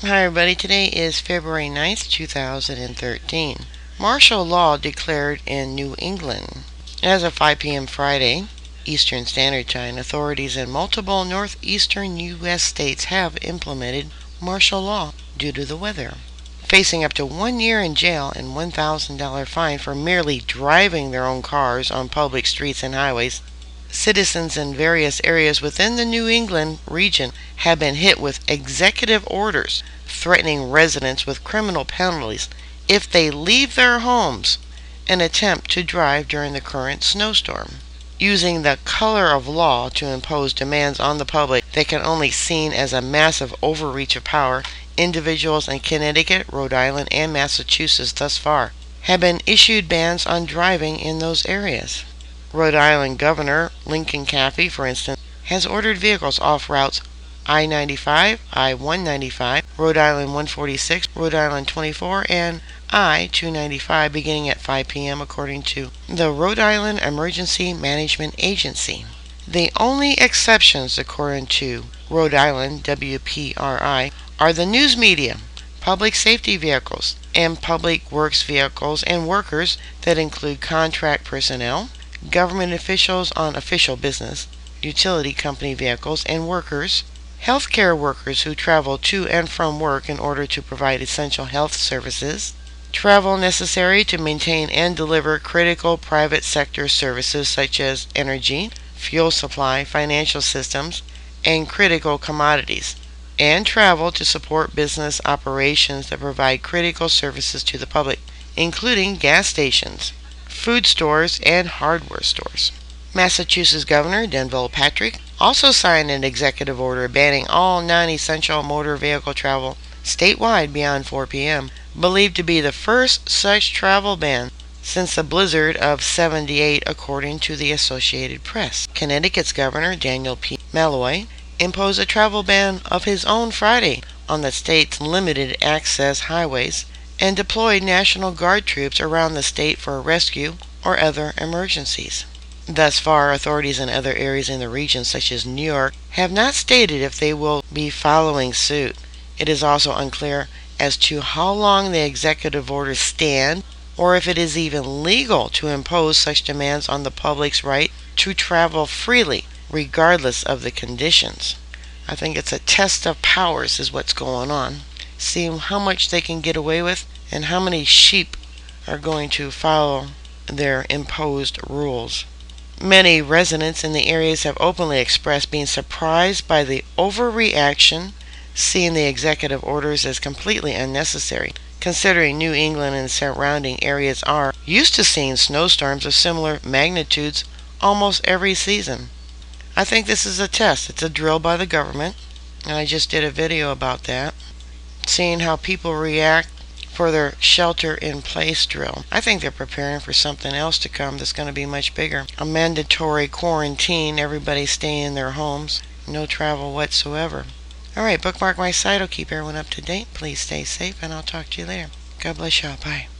Hi everybody, today is February 9th, 2013. Martial law declared in New England. As of 5 p.m. Friday, Eastern Standard Time, authorities in multiple northeastern U.S. states have implemented martial law due to the weather. Facing up to 1 year in jail and $1,000 fine for merely driving their own cars on public streets and highways, citizens in various areas within the New England region have been hit with executive orders threatening residents with criminal penalties if they leave their homes and attempt to drive during the current snowstorm. Using the color of law to impose demands on the public that can only be seen as a massive overreach of power, individuals in Connecticut, Rhode Island, and Massachusetts thus far have been issued bans on driving in those areas. Rhode Island Governor Lincoln Caffey, for instance, has ordered vehicles off routes I-95, I-195, Rhode Island 146, Rhode Island 24, and I-295 beginning at 5 p.m. according to the Rhode Island Emergency Management Agency. The only exceptions, according to Rhode Island WPRI, are the news media, public safety vehicles, and public works vehicles and workers that include contract personnel, government officials on official business, utility company vehicles and workers, healthcare workers who travel to and from work in order to provide essential health services, travel necessary to maintain and deliver critical private sector services such as energy, fuel supply, financial systems, and critical commodities, and travel to support business operations that provide critical services to the public, including gas stations, food stores, and hardware stores. Massachusetts Governor Denville Patrick also signed an executive order banning all non-essential motor vehicle travel statewide beyond 4 p.m., believed to be the first such travel ban since the blizzard of '78, according to the Associated Press. Connecticut's Governor Daniel P. Malloy imposed a travel ban of his own Friday on the state's limited access highways and deployed National Guard troops around the state for rescue or other emergencies. Thus far, authorities in other areas in the region, such as New York, have not stated if they will be following suit. It is also unclear as to how long the executive orders stand or if it is even legal to impose such demands on the public's right to travel freely, regardless of the conditions. I think it's a test of powers is what's going on. See how much they can get away with and how many sheep are going to follow their imposed rules. Many residents in the areas have openly expressed being surprised by the overreaction, seeing the executive orders as completely unnecessary, considering New England and surrounding areas are used to seeing snowstorms of similar magnitudes almost every season. I think this is a test. It's a drill by the government, and I just did a video about that, seeing how people react for their shelter-in-place drill. I think they're preparing for something else to come that's going to be much bigger. A mandatory quarantine, everybody stay in their homes, no travel whatsoever. Alright, bookmark my site. I'll keep everyone up to date. Please stay safe, and I'll talk to you later. God bless y'all. Bye.